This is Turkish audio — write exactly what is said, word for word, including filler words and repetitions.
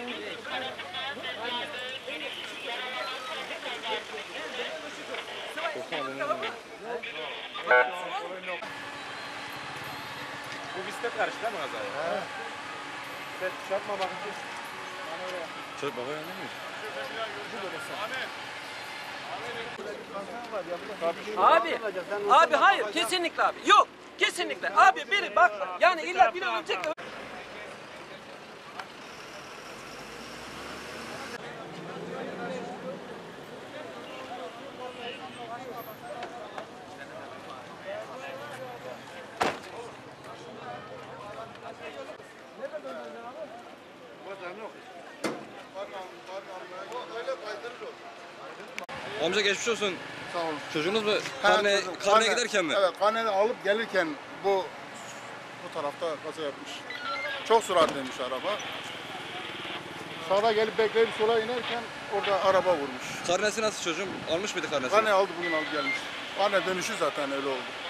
Bu bisiklet karıştı değil mi kazaya? He. Bisiklet çarpmamak için. Çocuk baba yanında mı? Abi, abi hayır, kesinlikle abi. Yok, kesinlikle. Abi biri bak, yani illa biri ölecek. Amca geçmiş olsun. Sağ olun. Çocuğunuz mu? Ha, Karne, çocuğum. karneye Karne- giderken mi? Evet, karneyi alıp gelirken bu bu tarafta kaza yapmış. Çok süratliymiş araba. Sağda gelip bekleyip sola inerken orada araba vurmuş. Karnesi nasıl çocuğum? Almış mıydı karnesi? Karneyi aldı, bugün aldı gelmiş. Karne dönüşü zaten öyle oldu.